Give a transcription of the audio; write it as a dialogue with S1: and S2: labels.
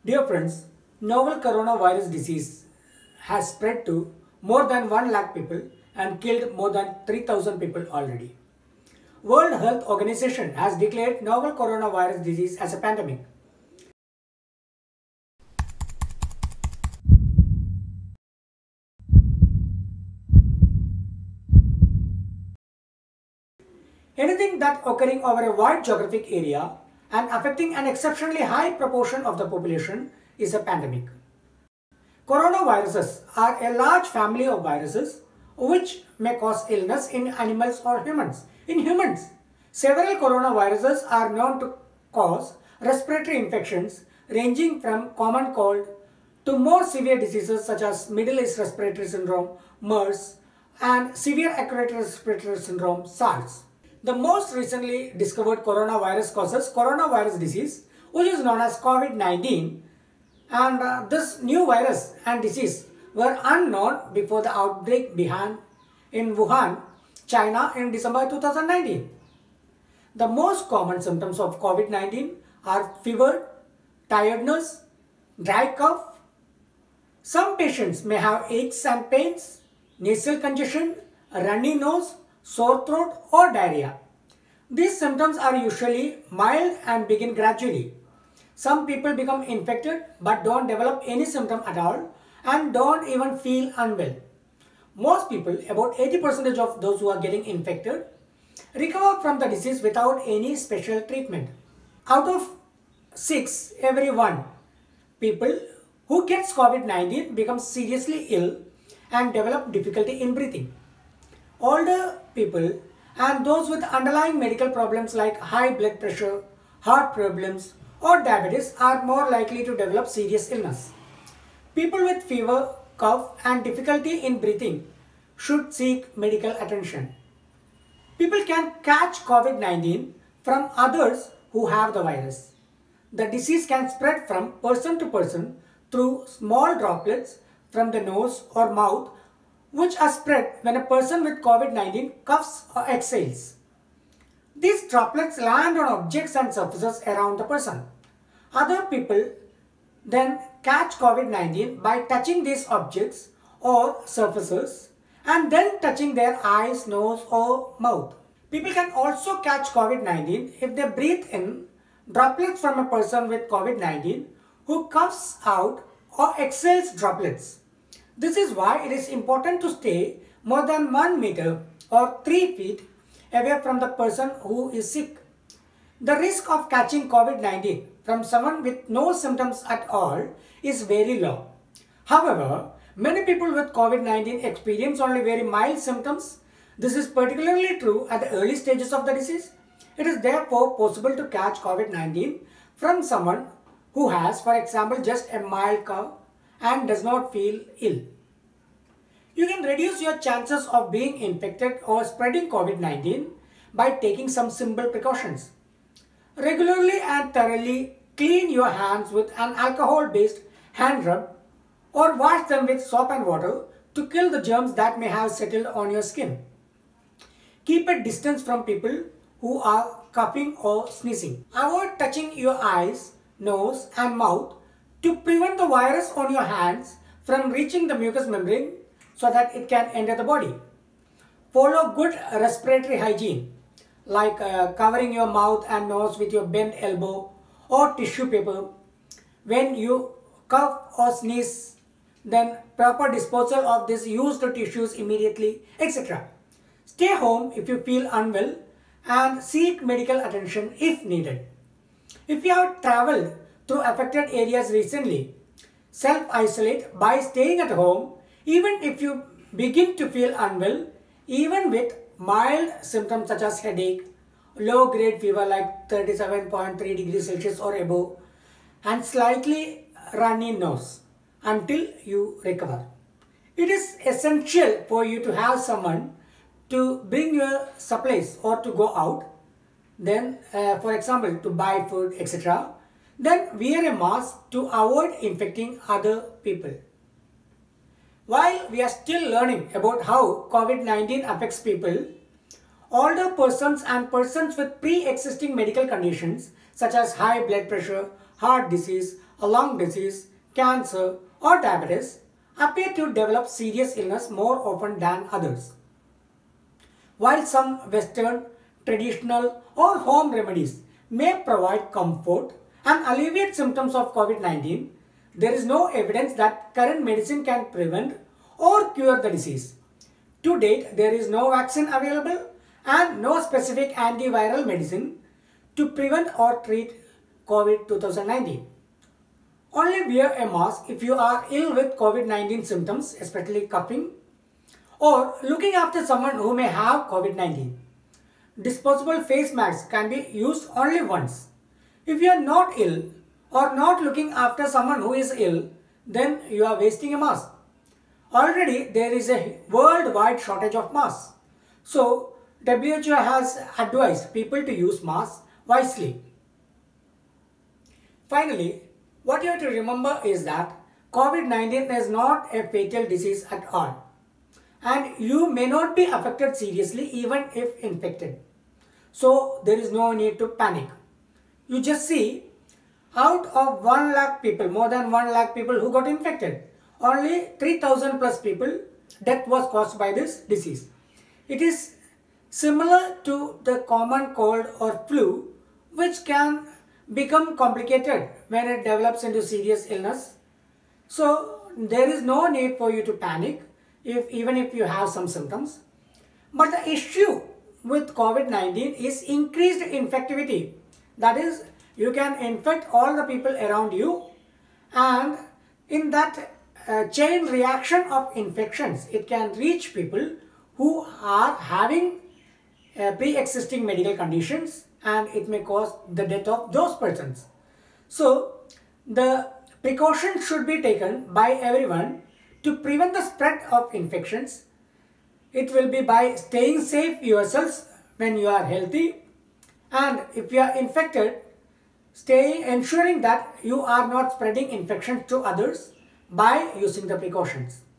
S1: Dear friends, novel coronavirus disease has spread to more than 1 lakh people and killed more than 3,000 people already. World Health Organization has declared novel coronavirus disease as a pandemic. Anything that occurring over a wide geographic area and affecting an exceptionally high proportion of the population is a pandemic. Coronaviruses are a large family of viruses which may cause illness in animals or humans. In humans, several coronaviruses are known to cause respiratory infections ranging from common cold to more severe diseases such as Middle East Respiratory Syndrome, MERS, and severe acute respiratory syndrome, SARS. The most recently discovered coronavirus causes coronavirus disease, which is known as COVID-19, and this new virus and disease were unknown before the outbreak began in Wuhan, China in December 2019. The most common symptoms of COVID-19 are fever, tiredness, dry cough. Some patients may have aches and pains, nasal congestion, a runny nose, sore throat or diarrhea. These symptoms are usually mild and begin gradually. Some people become infected but don't develop any symptom at all and don't even feel unwell. Most people, about 80% of those who are getting infected, recover from the disease without any special treatment. Out of 6, every 1 people who gets COVID-19 becomes seriously ill and develop difficulty in breathing. Older people and those with underlying medical problems like high blood pressure, heart problems or diabetes are more likely to develop serious illness. People with fever, cough and difficulty in breathing should seek medical attention. People can catch COVID-19 from others who have the virus. The disease can spread from person to person through small droplets from the nose or mouth, which are spread when a person with COVID-19 coughs or exhales. These droplets land on objects and surfaces around the person. Other people then catch COVID-19 by touching these objects or surfaces and then touching their eyes, nose or mouth. People can also catch COVID-19 if they breathe in droplets from a person with COVID-19 who coughs out or exhales droplets. This is why it is important to stay more than 1 meter or 3 feet away from the person who is sick. The risk of catching COVID-19 from someone with no symptoms at all is very low. However, many people with COVID-19 experience only very mild symptoms. This is particularly true at the early stages of the disease. It is therefore possible to catch COVID-19 from someone who has, for example, just a mild cough and does not feel ill. You can reduce your chances of being infected or spreading COVID-19 by taking some simple precautions. Regularly and thoroughly clean your hands with an alcohol-based hand rub or wash them with soap and water to kill the germs that may have settled on your skin. Keep a distance from people who are coughing or sneezing. Avoid touching your eyes, nose and mouth to prevent the virus on your hands from reaching the mucous membrane so that it can enter the body. Follow good respiratory hygiene like covering your mouth and nose with your bent elbow or tissue paper. When you cough or sneeze, then proper disposal of these used tissues immediately, etc. Stay home if you feel unwell and seek medical attention if needed. If you have traveled through affected areas recently, self-isolate by staying at home even if you begin to feel unwell, even with mild symptoms such as headache, low-grade fever like 37.3 degrees Celsius or above, and slightly runny nose until you recover. It is essential for you to have someone to bring your supplies or to go out, then for example to buy food, etc. Then wear a mask to avoid infecting other people. While we are still learning about how COVID-19 affects people, older persons and persons with pre-existing medical conditions such as high blood pressure, heart disease a lung disease, cancer or diabetes appear to develop serious illness more often than others. While some Western, traditional or home remedies may provide comfort and alleviate symptoms of COVID-19, there is no evidence that current medicine can prevent or cure the disease. To date, there is no vaccine available and no specific antiviral medicine to prevent or treat COVID-2019. Only wear a mask if you are ill with COVID-19 symptoms, especially coughing, or looking after someone who may have COVID-19. Disposable face masks can be used only once. If you are not ill or not looking after someone who is ill, then you are wasting a mask. Already there is a worldwide shortage of masks. So WHO has advised people to use masks wisely. Finally, what you have to remember is that COVID-19 is not a fatal disease at all. And you may not be affected seriously even if infected. So there is no need to panic. You just see, out of 1 lakh people, more than 1 lakh people who got infected, only 3,000 plus people, death was caused by this disease. It is similar to the common cold or flu, which can become complicated when it develops into serious illness. So there is no need for you to panic even if you have some symptoms. But the issue with COVID-19 is increased infectivity. That is, you can infect all the people around you, and in that chain reaction of infections, it can reach people who are having pre-existing medical conditions, and it may cause the death of those persons. So the precautions should be taken by everyone to prevent the spread of infections. It will be by staying safe yourselves when you are healthy, and if you are infected, ensuring that you are not spreading infections to others by using the precautions.